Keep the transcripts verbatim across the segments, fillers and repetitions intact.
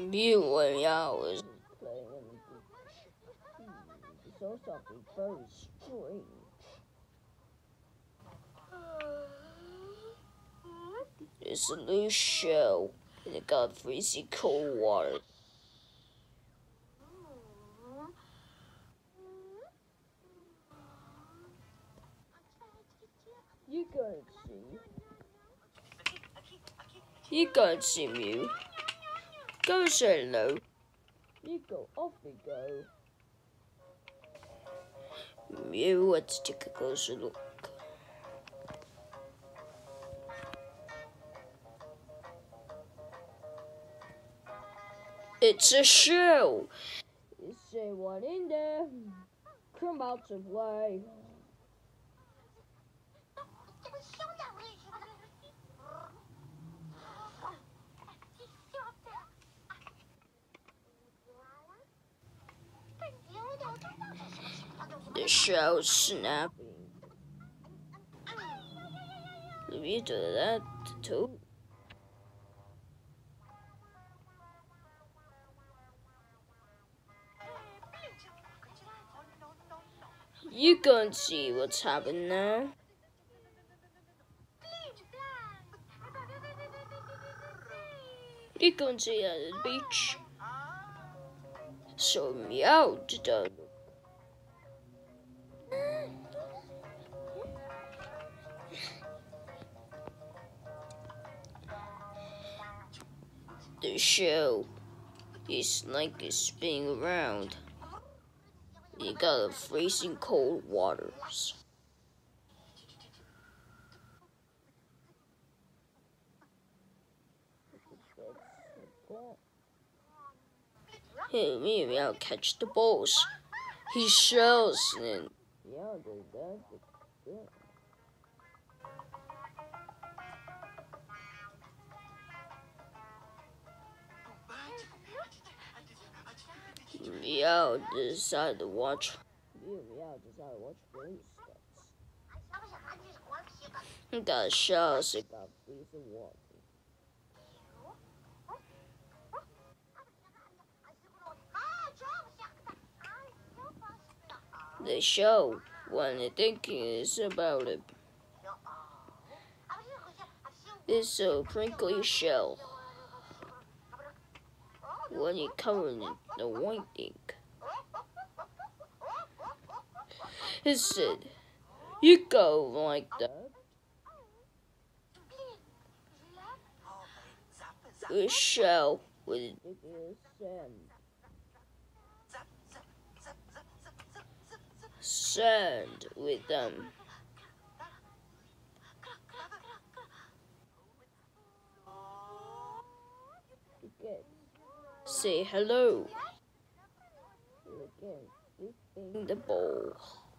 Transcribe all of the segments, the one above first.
You and I was playing on the beach. Hmm, saw something very strange. It's a loose shell, and it got freezing cold water. You can't see. You can't see Mew. Go say hello. You go, off we go. Mew, let's take a closer look. It's a shell. Is anyone in there? Come out to play. The shell's snapping. Let me do that too. You can't see what's happening now. You can't see at the beach. So Meow did a look. The shell is like it's spinning around. You got a freezing cold waters. Hey, me and Meow catch the balls. He shells and Meow does that. Meow decided to watch. Meow decided to watch Ghost Steps. He got a shell, so he got freezing water. The show, when the thinking is about it, is a crinkly shell. When you cover it in the white ink, it said, "You go like that." A shell with sand. Sand with them. Say hello. In the bowl.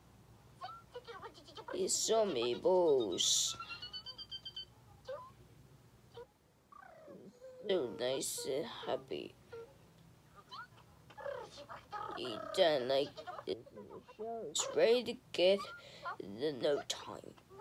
It's so many bowls. So nice and happy. He done like this. It's ready to get in no time.